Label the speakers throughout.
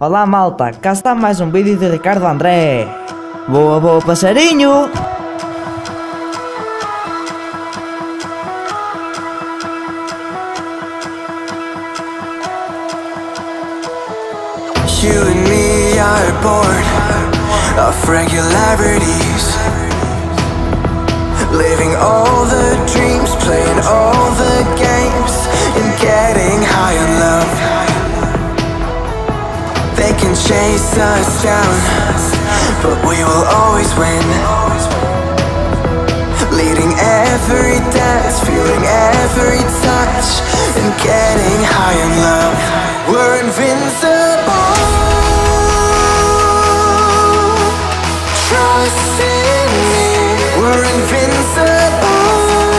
Speaker 1: Olá malta, cá está mais um vídeo de Ricardo André. Boa, boa passarinho!
Speaker 2: You and me are bored of regularities, living all the dreams, playing all the games, and getting high on love. They can chase us down, but we will always win. Leading every dance, feeling every touch, and getting high on love. We're invincible. Trust in me. We're invincible.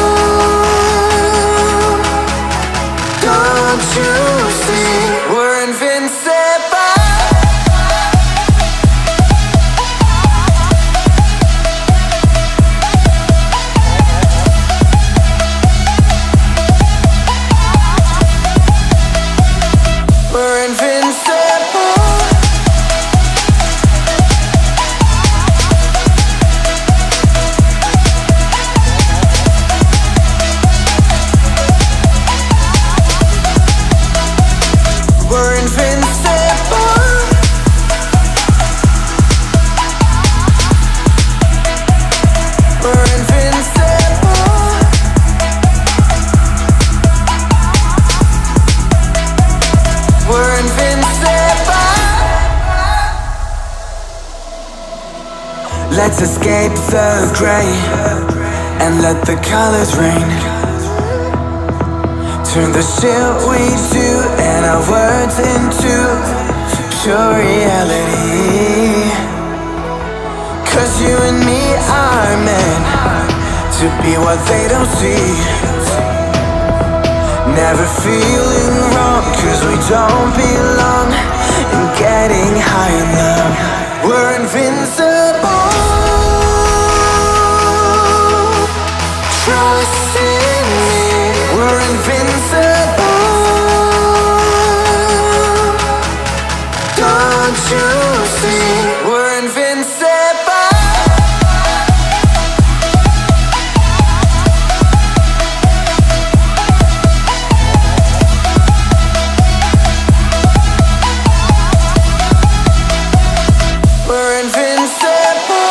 Speaker 2: Don't you see? We're invincible. We're invincible. We're invincible. We're invincible. We're invincible. Let's escape the gray and let the colors rain. Turn the shit we do and our words into pure reality. 'Cause you and me are meant to be what they don't see. Never feeling wrong 'cause we don't belong. And getting high in love. We're invincible. Trust in me. We're invincible. Don't you see? We're invincible. We're invincible.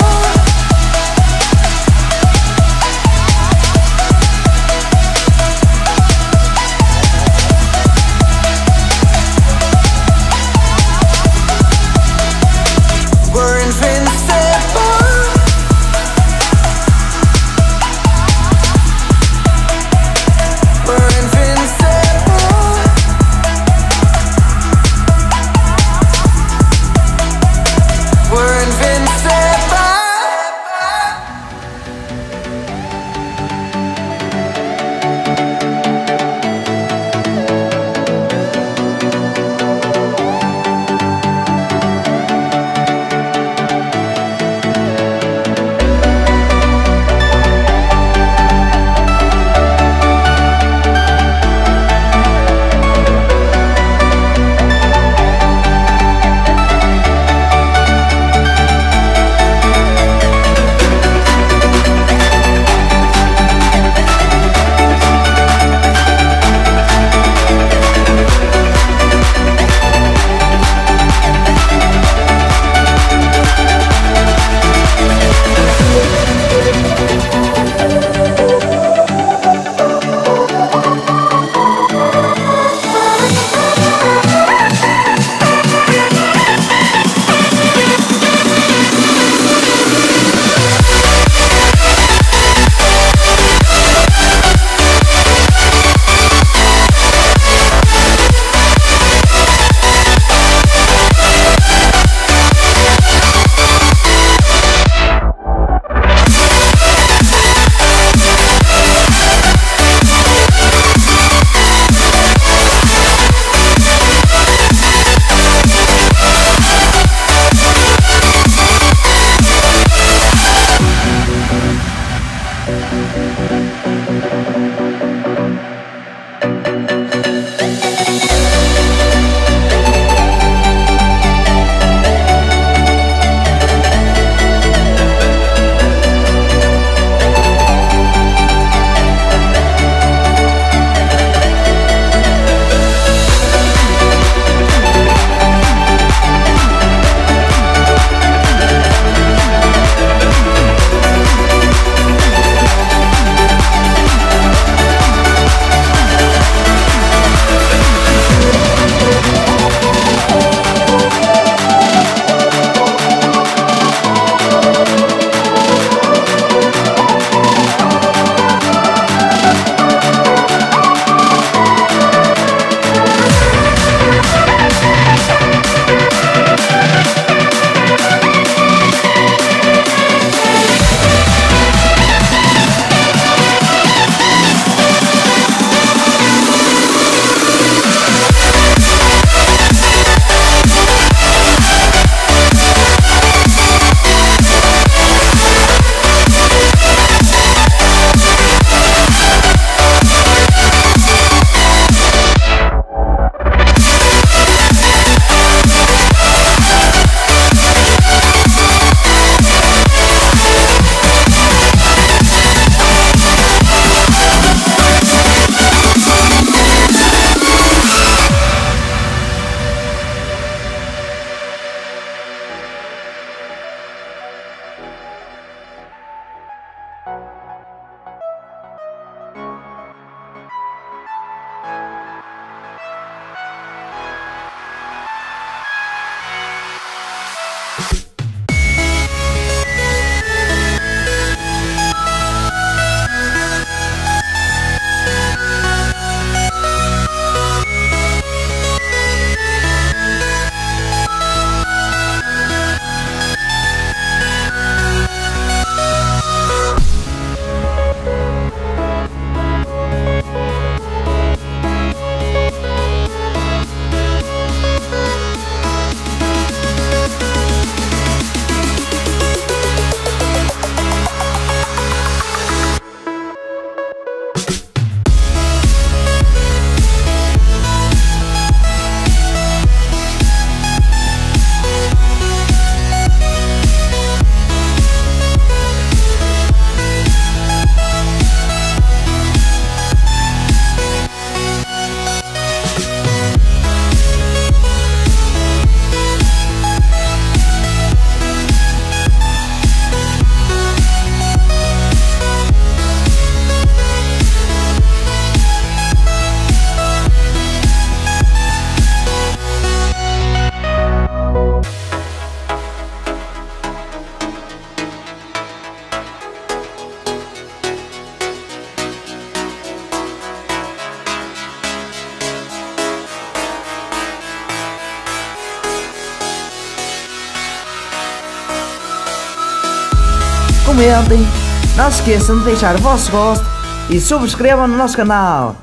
Speaker 1: comentem, não se esqueçam de deixar o vosso gosto e subscrevam no nosso canal.